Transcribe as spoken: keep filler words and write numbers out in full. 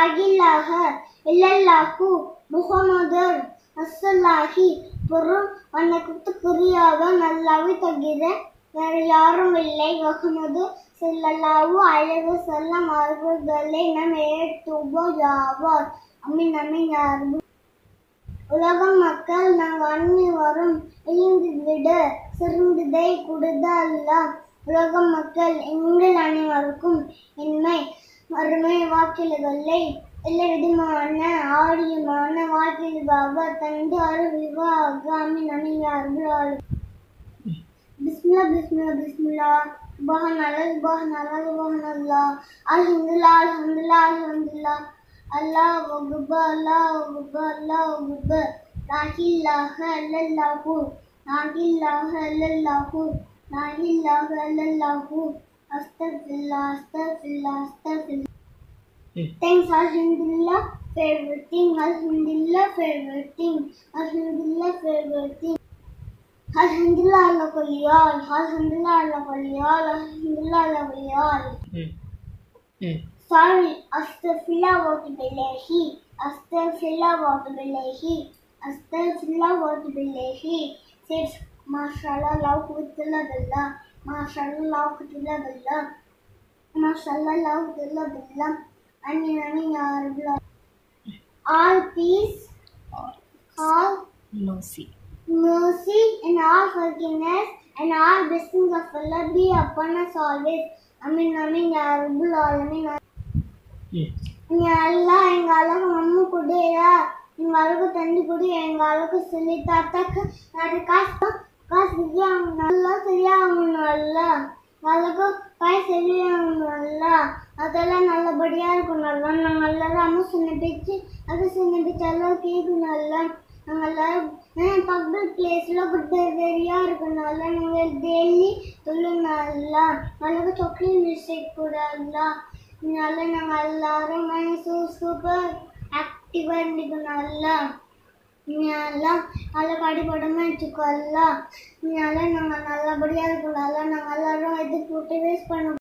இலாஹ இல்லல்லாஹு முஹம்மதுர் ரசூலுல்லாஹி பொருள் வணக்கத்துக்குரியவன் அல்லாஹ்வை தவிர வேறு யாரும் இல்லை. முஹம்மது ஸல்லல்லாஹு அலைஹி வஸல்லம் அவர்களே நம் ஏற்றுபவராவார். அமீன் அமீன் யா ரப்பி. உலக மக்கள் நம் அனைவரும் எழுந்துவிட சிறந்ததை கொடுத்த அல்லாஹ் உலக மக்கள் எங்கள் அனைவருக்கும் இன்மை மறுமை வாக்கில்களை எல்லாவிதமான ஆரோக்கியமான வாழ்க்கைக்காக தந்து அருள்வாக. அமீன் அமீன் யா ரப்பி. பிஸ்மில்லா பிஸ்மில்லா பிஸ்மில்லா சுப்ஹானல்லாஹ் சுப்ஹானல்லாஹ் சுப்ஹானல்லாஹ் அல்ஹம்துலில்லாஹ் அல்ஹம்துலில்லாஹ் அல்ஹம்துலில்லாஹ் அல்லாஹு அக்பர் அல்லாஹு அக்பர் அல்லாஹு அக்பர் லா இலாஹ இல்லல்லாஹு லா இலாஹ இல்லல்லாஹு லா இலாஹ இல்லல்லாஹு அஸ்தக்ஃபிருல்லாஹ் அஸ்தக்ஃபிருல்லாஹ் அஸ்தக்ஃபிருல்லாஹ். Thanks Alhamdulillah for everything. Alhamdulillah for everything. Alhamdulillah for everything. Alhamdulillah ala kulli hal. Alhamdulillah ala kulli hal. Alhamdulillah ala kulli hal. Sorry, astaghfirullah wa atubu ilayhi. Astaghfirullah wa atubu ilayhi. Astaghfirullah wa atubu ilayhi. Says mashallah la quwwata illa billah. Mashallah la quwwata illa billah. Mashallah la quwwata illa billah. Amin amin ya rabbal. All peace, all mercy, mercy and all forgiveness and all blessings of Allah be upon us always. Amin amin ya rabbal alamin. Ya Allah, எங்க அழகு மம்மு குடியா எங்க அழகு தண்ணி குடி எங்க அழகு சொல்லி தாத்தாக்கு நான் காசு காசு சரியாகணும் நல்லா சரியாகணும் நல்லா அழகு காய் சரியாகணும் நல்லா அதெல்லாம் நல்லபடியா இருக்கும் நல்லா நாங்கள் எல்லாரும் அம்மா சொன்ன பேச்சு அது சொன்ன பேச்சு எல்லாம் கேட்கும் நல்லா நாங்கள் எல்லாரும் பப்ளிக் பிளேஸ்ல வெறியா இருக்கனால நாங்கள் டெய்லி சொல்லும் நல்லா அழகு சாக்லேட் மிஸ்டேக் கூடாதுல்ல இதனால நாங்கள் எல்லாரும் சூப்பர் ஆக்டிவா இருந்துக்கனால இதெல்லாம் நல்லா அடிபடமா வச்சுக்கோல்ல இதனால நாங்கள் நல்லபடியா இருக்கனால நாங்கள் எல்லாரும் எது போட்டு வேஸ்ட் பண்ண